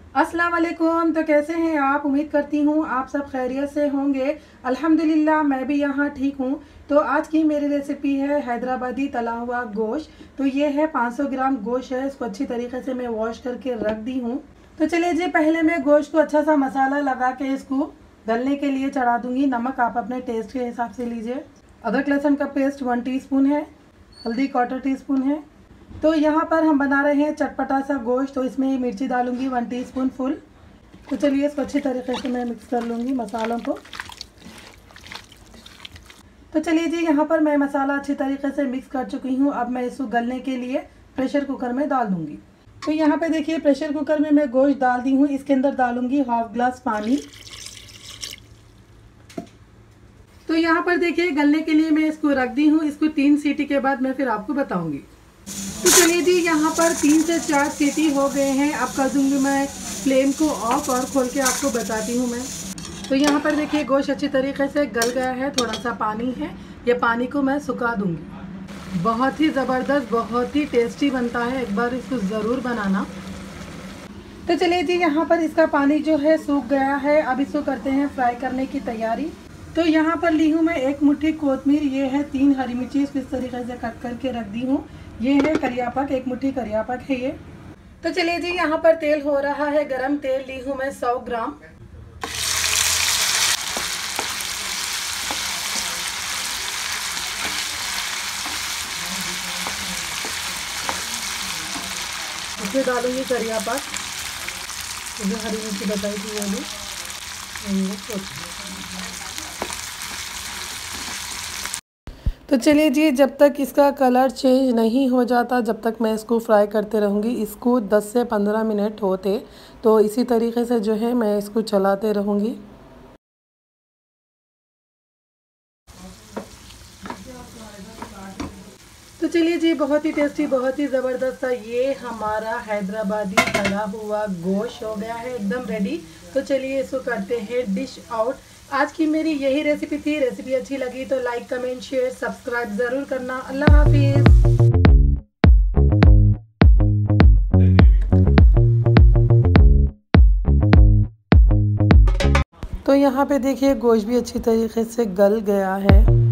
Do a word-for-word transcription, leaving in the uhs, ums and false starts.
अस्सलाम वालेकुम। तो कैसे हैं आप? उम्मीद करती हूँ आप सब खैरियत से होंगे। अल्हम्दुलिल्लाह मैं भी यहाँ ठीक हूँ। तो आज की मेरी रेसिपी है हैदराबादी तला हुआ गोश्त। तो ये है पाँच सौ ग्राम गोश्त है, इसको अच्छी तरीके से मैं वॉश करके रख दी हूँ। तो चलिए जी, पहले मैं गोश्त को अच्छा सा मसाला लगा के इसको गलने के लिए चढ़ा दूँगी। नमक आप अपने टेस्ट के हिसाब से लीजिए। अदरक लहसुन का पेस्ट वन टी स्पून है, हल्दी क्वार्टर टी स्पून है। तो यहाँ पर हम बना रहे हैं चटपटा सा गोश्त, तो इसमें मिर्ची डालूंगी वन टीस्पून फुल। तो चलिए इसको अच्छी तरीके से मैं मिक्स कर लूँगी मसालों को। तो चलिए जी, यहाँ पर मैं मसाला अच्छी तरीके से मिक्स कर चुकी हूँ। अब मैं इसको गलने के लिए प्रेशर कुकर में डाल दूँगी। तो यहाँ पे देखिए प्रेशर कुकर में मैं गोश्त डाल दी हूँ। इसके अंदर डालूँगी हाफ ग्लास पानी। तो यहाँ पर देखिए गलने के लिए मैं इसको रख दी हूँ। इसको तीन सीटी के बाद मैं फिर आपको बताऊँगी। तो चलिए जी, यहाँ पर तीन से चार सीटी हो गए हैं। अब कर दूँगी मैं फ्लेम को ऑफ और खोल के आपको बताती हूँ मैं। तो यहाँ पर देखिए गोश्त अच्छी तरीके से गल गया है, थोड़ा सा पानी है, ये पानी को मैं सुखा दूँगी। बहुत ही ज़बरदस्त, बहुत ही टेस्टी बनता है, एक बार इसको ज़रूर बनाना। तो चलिए जी, यहाँ पर इसका पानी जो है सूख गया है। अब इसको करते हैं फ्राई करने की तैयारी। तो यहाँ पर ली हूँ मैं एक मुट्ठी कोतमीर, ये है तीन हरी मिर्ची इस तरीके से कट करके रख दी हूँ। ये है करियापक, एक मुट्ठी करियापक है ये। तो चलिए जी, यहाँ पर तेल हो रहा है गरम। तेल ली हूँ मैं सौ ग्राम। इसमें डालूंगी करियापक, जो हरी मिर्ची बताई थी वो भी। तो चलिए जी, जब तक इसका कलर चेंज नहीं हो जाता जब तक मैं इसको फ्राई करते रहूँगी। इसको दस से पंद्रह मिनट होते, तो इसी तरीके से जो है मैं इसको चलाते रहूँगी। तो चलिए जी, बहुत ही टेस्टी, बहुत ही ज़बरदस्त सा ये हमारा हैदराबादी तला हुआ गोश्त हो गया है, एकदम रेडी। तो चलिए इसको करते हैं डिश आउट। आज की मेरी यही रेसिपी थी। रेसिपी अच्छी लगी तो लाइक, कमेंट, शेयर, सब्सक्राइब ज़रूर करना। अल्लाह हाफिज़। तो यहाँ पे देखिए गोश्त भी अच्छी तरीके से गल गया है।